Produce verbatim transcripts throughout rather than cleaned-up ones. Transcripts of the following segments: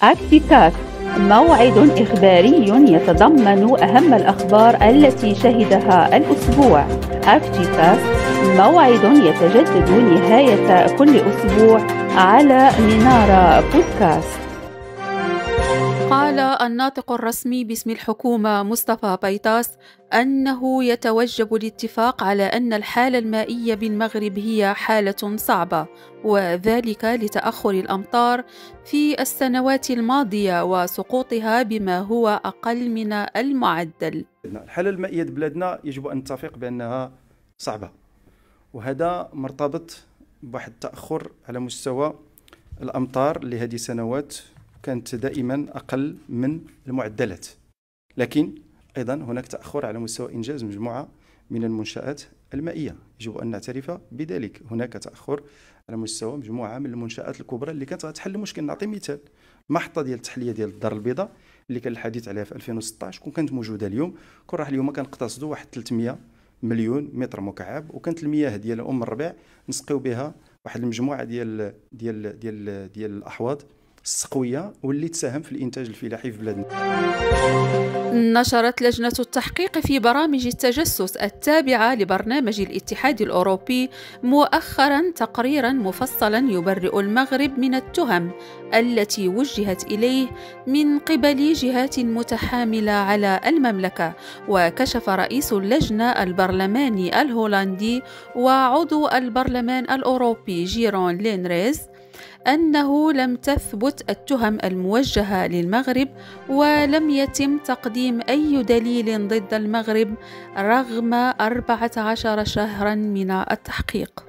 أكتيكاست، موعد إخباري يتضمن أهم الأخبار التي شهدها الأسبوع. أكتيكاست، موعد يتجدد نهاية كل أسبوع على منارة بودكاست. قال الناطق الرسمي باسم الحكومة مصطفى بيطاس أنه يتوجب الاتفاق على أن الحالة المائية بالمغرب هي حالة صعبة، وذلك لتأخر الأمطار في السنوات الماضية وسقوطها بما هو أقل من المعدل. الحالة المائية بلادنا يجب أن نتفق بأنها صعبة، وهذا مرتبط بواحد التأخر على مستوى الأمطار لهذه السنوات كانت دائما أقل من المعدلات، لكن أيضا هناك تأخر على مستوى إنجاز مجموعة من المنشآت المائية، يجب أن نعترف بذلك. هناك تأخر على مستوى مجموعة من المنشآت الكبرى اللي كانت غتحل المشكل. نعطي مثال، محطة ديال التحلية ديال الدار البيضاء اللي كان الحديث عليها في ألفين وستة عشر كون كانت موجودة اليوم، كون راح اليوم كنقتصدوا واحد ثلاثمائة مليون متر مكعب، وكانت المياه ديال أم الربيع نسقيو بها واحد المجموعة ديال ديال ديال ديال الأحواض السقوية واللي تساهم في الإنتاج الفلاحي في بلادنا. نشرت لجنة التحقيق في برامج التجسس التابعة لبرنامج الاتحاد الأوروبي مؤخرا تقريرا مفصلا يبرئ المغرب من التهم التي وجهت إليه من قبل جهات متحاملة على المملكة. وكشف رئيس اللجنة البرلماني الهولندي وعضو البرلمان الأوروبي جيرون لينريز أنه لم تثبت التهم الموجهة للمغرب، ولم يتم تقديم أي دليل ضد المغرب رغم أربعة عشر شهرا من التحقيق.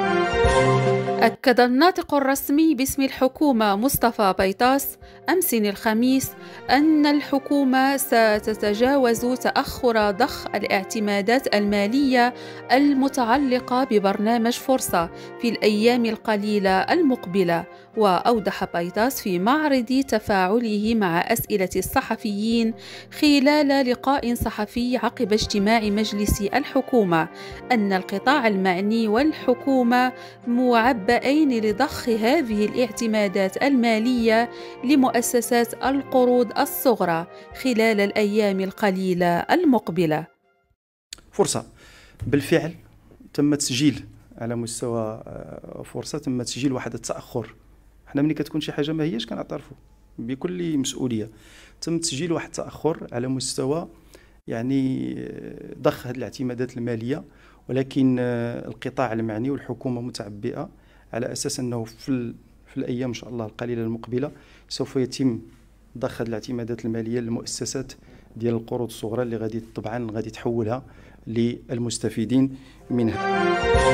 أكد الناطق الرسمي باسم الحكومة مصطفى بيطاس أمس الخميس أن الحكومة ستتجاوز تأخر ضخ الاعتمادات المالية المتعلقة ببرنامج فرصة في الأيام القليلة المقبلة. وأوضح بيطاس في معرض تفاعله مع أسئلة الصحفيين خلال لقاء صحفي عقب اجتماع مجلس الحكومة أن القطاع المعني والحكومة معبئين لضخ هذه الاعتمادات المالية لمؤسسات القروض الصغرى خلال الأيام القليلة المقبلة. فرصة بالفعل تم تسجيل على مستوى فرصة تم تسجيل واحد التأخر. حنا ملي كتكون شي حاجة ما هياش كنعترفوا بكل مسؤولية. تم تسجيل واحد التأخر على مستوى يعني ضخ هذه الاعتمادات المالية، ولكن القطاع المعني والحكومة متعبئة على أساس أنه في, في الأيام إن شاء الله القليلة المقبلة سوف يتم ضخ هذه الاعتمادات المالية للمؤسسات ديال القروض الصغرى اللي غادي طبعا غادي تحولها للمستفيدين منها.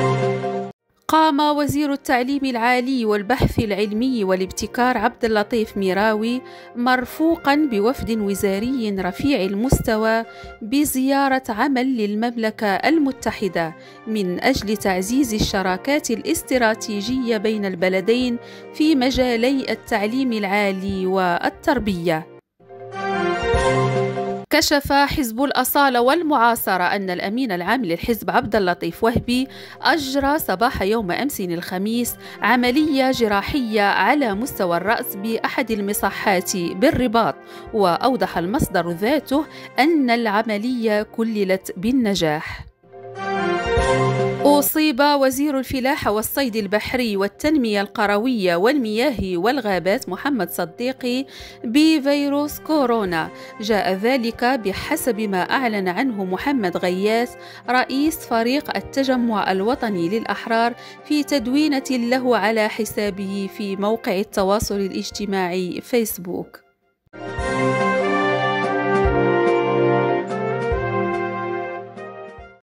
قام وزير التعليم العالي والبحث العلمي والابتكار عبد اللطيف ميراوي مرفوقا بوفد وزاري رفيع المستوى بزيارة عمل للمملكة المتحدة من أجل تعزيز الشراكات الاستراتيجية بين البلدين في مجالي التعليم العالي والتربية. كشف حزب الأصالة والمعاصرة أن الأمين العام للحزب عبد اللطيف وهبي أجرى صباح يوم أمس الخميس عملية جراحية على مستوى الرأس بأحد المصحات بالرباط. وأوضح المصدر ذاته أن العملية كللت بالنجاح. أصيب وزير الفلاحة والصيد البحري والتنمية القروية والمياه والغابات محمد صديقي بفيروس كورونا. جاء ذلك بحسب ما أعلن عنه محمد غياث رئيس فريق التجمع الوطني للأحرار في تدوينة له على حسابه في موقع التواصل الاجتماعي فيسبوك.